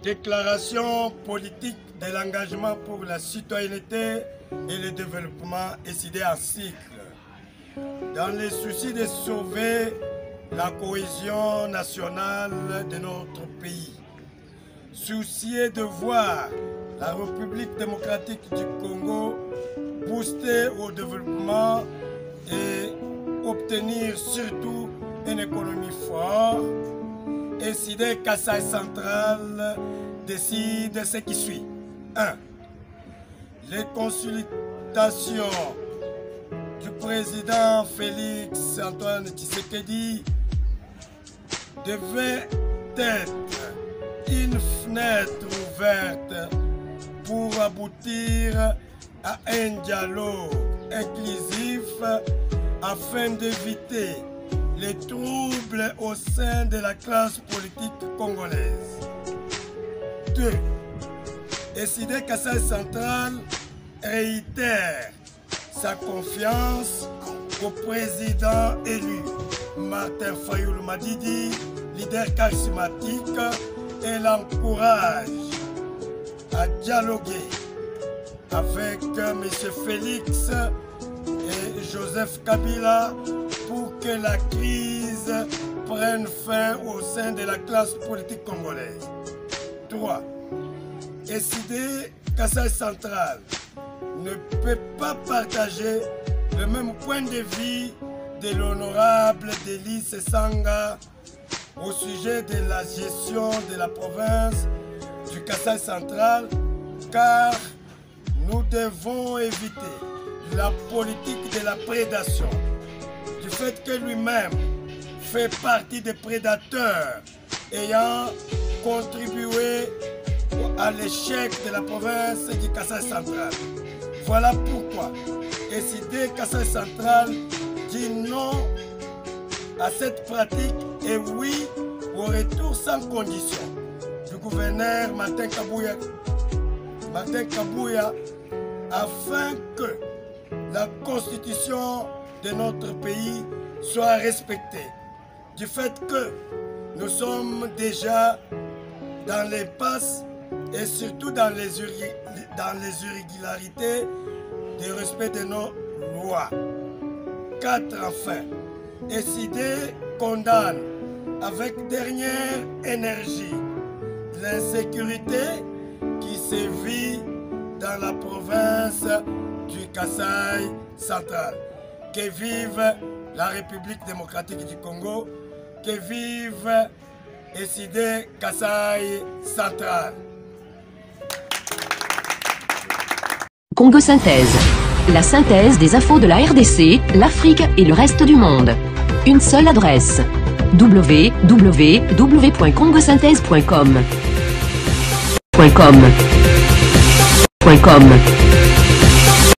Déclaration politique de l'engagement pour la citoyenneté et le développement décidé en cycle. Dans le souci de sauver la cohésion nationale de notre pays, soucieux de voir la République démocratique du Congo booster au développement et obtenir surtout une économie forte, décider Kasai Central décide ce qui suit. 1. Les consultations du président Félix Antoine Tshisekedi devaient être une fenêtre ouverte pour aboutir à un dialogue inclusif afin d'éviter les troubles au sein de la classe politique congolaise. 2. Décider Kasai Central réitère sa confiance au président élu Martin Fayulu Madidi, leader charismatique, et l'encourage à dialoguer avec M. Félix et Joseph Kabila pour que la crise prenne fin au sein de la classe politique congolaise. 3. Décider Kasai Central ne peut pas partager le même point de vue de l'honorable Delis Sanga au sujet de la gestion de la province du Kasai Central, car nous devons éviter la politique de la prédation, du fait que lui-même fait partie des prédateurs ayant contribué à l'échec de la province du Kasai Central. Voilà pourquoi décider Kasai Central dit non à cette pratique et oui au retour sans condition du gouverneur Martin Kabouya afin que la constitution de notre pays soit respectée. Du fait que nous sommes déjà dans les passes et surtout dans les irrégularités du respect de nos lois. 4. Enfin, décider condamne avec dernière énergie l'insécurité qui sévit dans la province du Kasai Central. Que vive la République démocratique du Congo, que vive décider Kasai Central. Congo Synthèse. La synthèse des infos de la RDC, l'Afrique et le reste du monde. Une seule adresse. www.congosynthèse.com.